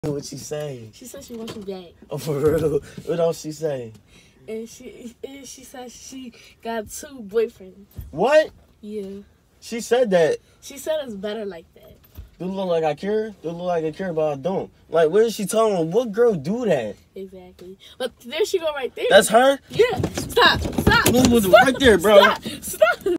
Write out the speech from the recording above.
What she say? She said she wants you back. Oh, for real? What else she say? And she said she got 2 boyfriends. What? Yeah. She said that. She said it's better like that. Do it look like I care? Do it look like I care, but I don't. Like, what is she telling me? What girl do that? Exactly. But there she go right there. That's her? Yeah. Stop. Look, right there, bro. Stop.